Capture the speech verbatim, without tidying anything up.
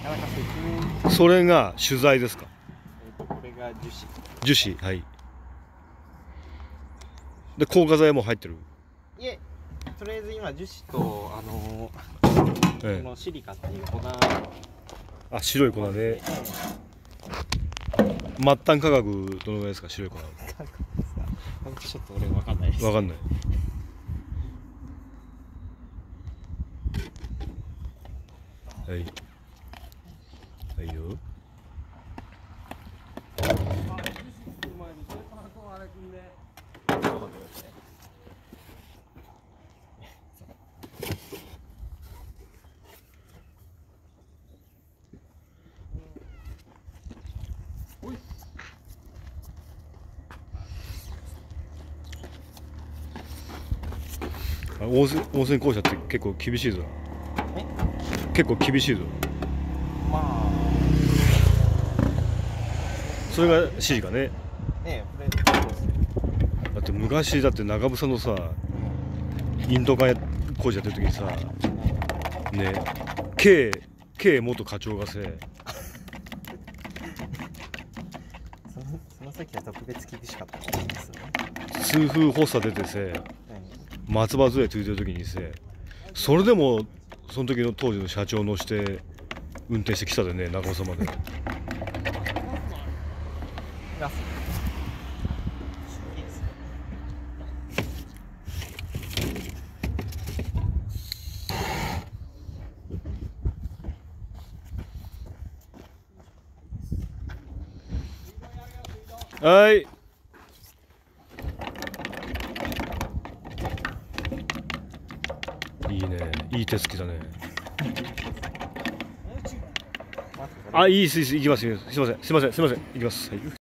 かなか説明。 それが取材ですか？ えっとこれが樹脂。 樹脂、はい。で硬化剤も入ってる。 いえ、とりあえず今樹脂とあのー、 ええ、 このシリカっていう粉。 あ、白い粉で。末端価格どのぐらいですか、白い粉。 ちょっと俺わかんないです。 わかんない。はい。はいよ。あ、温泉温泉校舎って結構厳しいぞ。 え、 結構厳しいぞ。 まあそれが指示かね。 ねえ、これそうですね。 だって昔だって長房のさ、インドカ工事やってる時にさ、ね、K K 元課長がせ、 そのその時は特別厳しかったんですね。 痛風発作出てせ、松葉杖ついてる時にせ、それでもその時の当時の社長を乗して運転してきたでね、長房まで。 ラスはい。いいね、いい手つきだね。あ、いいです、いいです、行きます。すいません、すいません、すいません、行きます。はい。